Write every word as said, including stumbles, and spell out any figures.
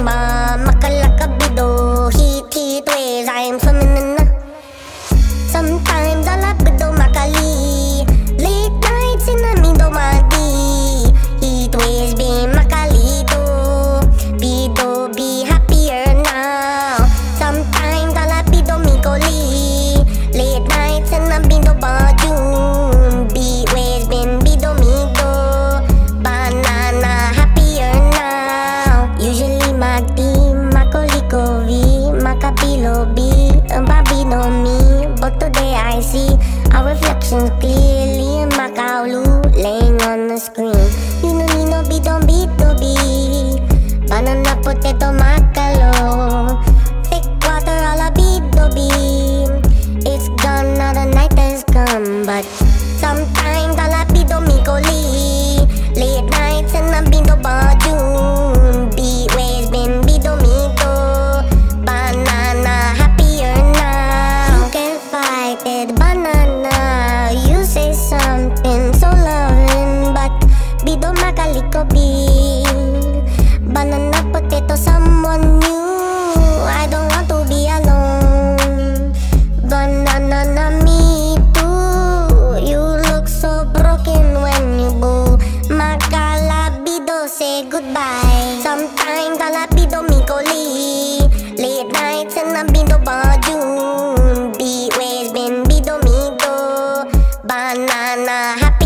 bomba, makalakabido, heat, heat waves, I am swimming in the. Sometimes all I bido makali, late nights in the middle madi, heat waves be makalido, bido be happier now. Sometimes all I bido mikoli, late nights in the middle bajun, beat waves been bido mido, banana happier now. Usually madi makolikovi, makapilo be, babino me, but today I see our reflections clearly in Macaulu laying on the screen. Nino nino bido bido be, banana potato macalo, thick water all a bido be. It's gone now the night has come, but sometimes all a bido mikoli, late nights in the bido bajun, beat waves been bido mido, banana happier now. You can't fight it, banana. You say something so loving, but bido makaliko be, banana potato someone new. I don't want to be alone, banana me too. You look so broken when you boo, makalabido say goodbye. Sometimes alabido mikoli, late nights in the bido bajun, beat waves been bido mido, banana happy